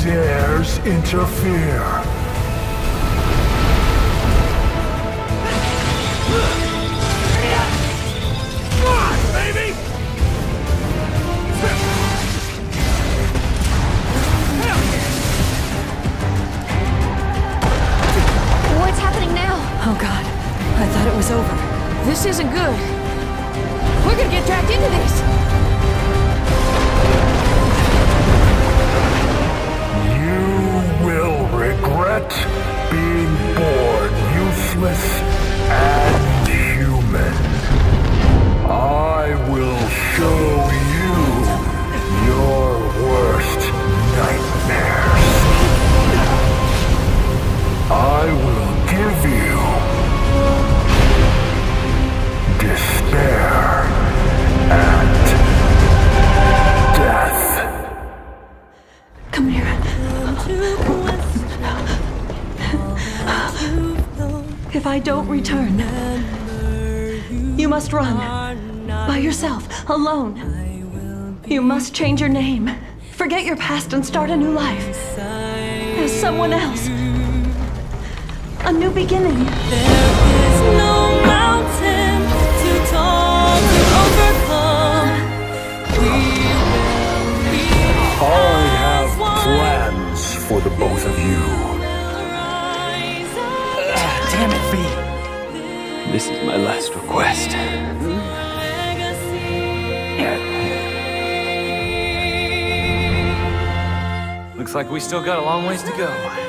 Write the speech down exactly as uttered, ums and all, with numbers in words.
dares interfere? What's happening now? Oh god, I thought it was over. This isn't good. We're gonna get dragged into this. You will regret being born useless and human. I will show you your worst nightmares. I will give you despair and death. Come here. If I don't return, you must run. By yourself, alone. You must change your name. Forget your past and start a new life. As someone else. A new beginning. There is no mountain too tall to overcome. We will be I have plans for the both of you. Damn it, V. This is my last request. Looks like we still got a long ways to go.